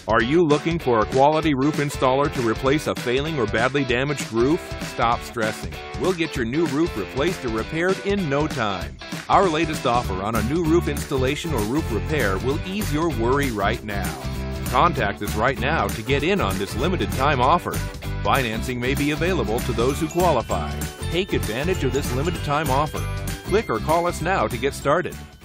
Are you looking for a quality roof installer to replace a failing or badly damaged roof? Stop stressing. We'll get your new roof replaced or repaired in no time. Our latest offer on a new roof installation or roof repair will ease your worry right now. Contact us right now to get in on this limited time offer. Financing may be available to those who qualify. Take advantage of this limited time offer. Click or call us now to get started.